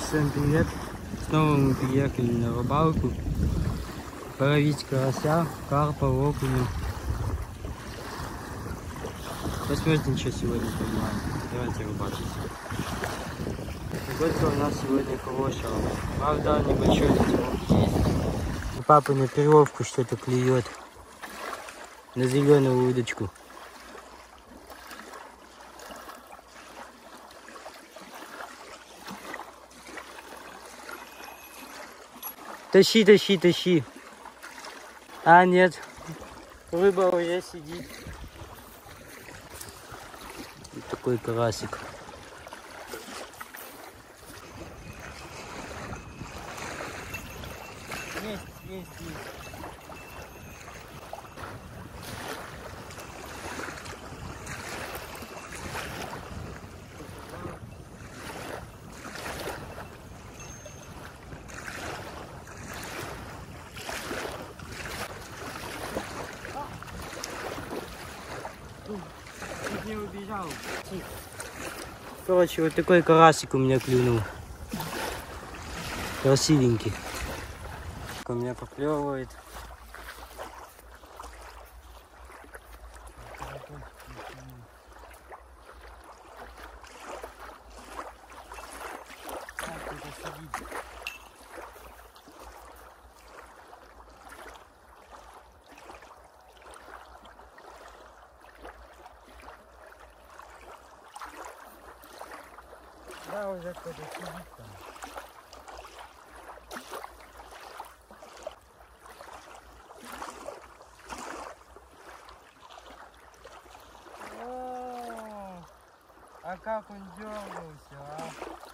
Всем привет! Снова мы приехали на рыбалку. Половить карася, карпа, окуня. Посмотрим, что сегодня поймаем. Давайте рыбачить. Погодка у нас сегодня хорошая. Правда, небольшой ветерок есть. У папы на перловку что-то клюет. На зеленую удочку. Тащи, тащи, тащи. А, нет. Рыба уже сидит. Вот такой карасик. Есть. Не убежал. Короче, вот такой карасик у меня клюнул. Красивенький. У меня поклевывает. Да, уже кто-то сидит там. О, а как он дергался, а?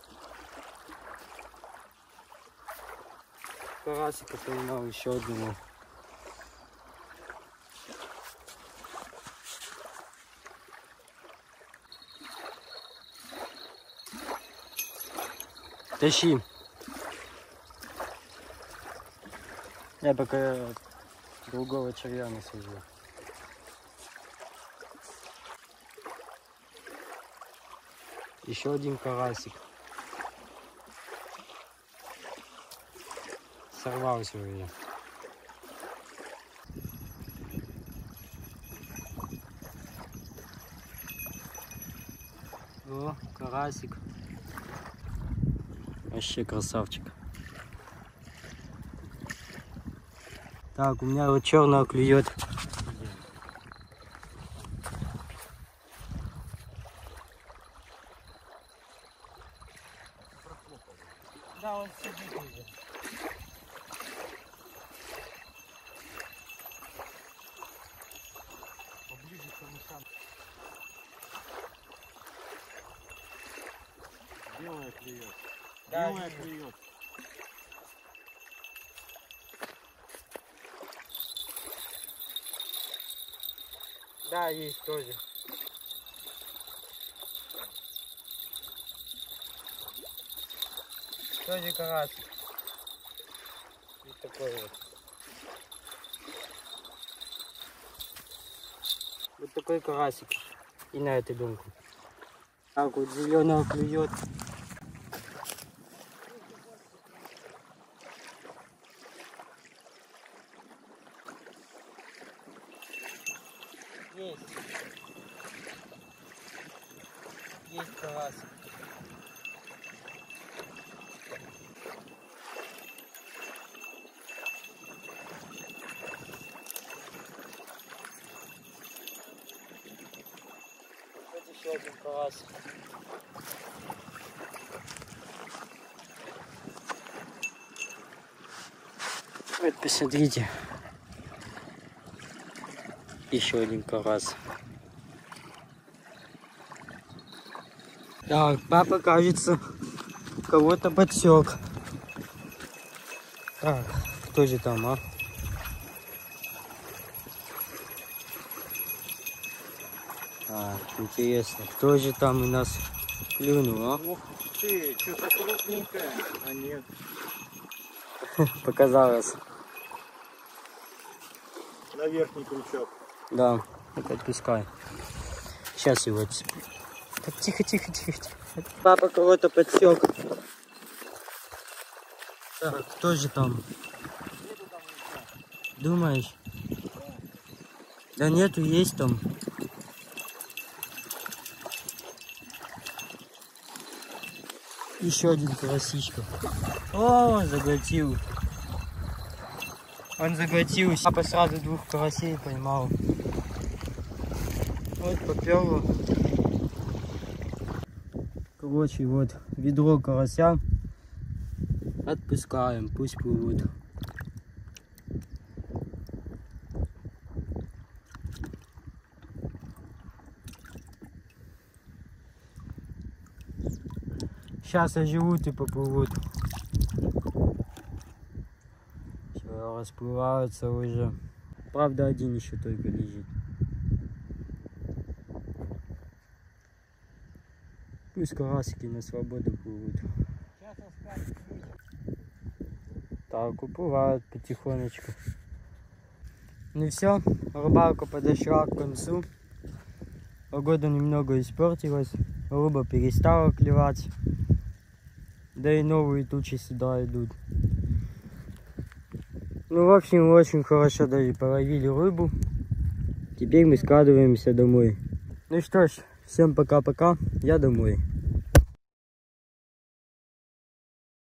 Карасика поймал еще одного. Тащи. Я пока другого червя насажу. Еще один карасик. Сорвался уже. О, карасик. Вообще красавчик. Так, у меня вот черного клюет. Да, он сидит уже. Поближе к камышам. Белая клюет. Да, белая клюет. Да, есть тоже. Тоже карасик. Вот такой вот. Вот такой карасик. И на эту дымку. Так вот зеленого клюет. Есть карасик. Вот еще один карасик. Вот посмотрите. Еще один карась. Так, папа, кажется, кого-то подсек. Так, кто же там, а? Так, интересно, кто же там у нас клюнул, а? Ух ты, что-то крупненькое, а нет. Показалось. На верхний крючок. Да, так отпускай. Сейчас его отцеплю. Так, тихо. Папа кого-то подсек. Так, кто же там? Думаешь? Да нету, есть там. Еще один карасичка. О, он заглотил. Он заглотил. Папа сразу 2 карасей поймал. Вот поперло. Короче, вот ведро карася. Отпускаем, пусть плывут. Сейчас оживут и поплывут. Все, расплываются уже. Правда, один еще только лежит. Пусть карасики на свободу плывут. Так, уплывают потихонечку. Ну все, рыбалка подошла к концу. Погода немного испортилась. Рыба перестала клевать. Да и новые тучи сюда идут. Ну, в общем, очень хорошо даже половили рыбу. Теперь мы складываемся домой. Ну что ж, всем пока-пока. Я домой.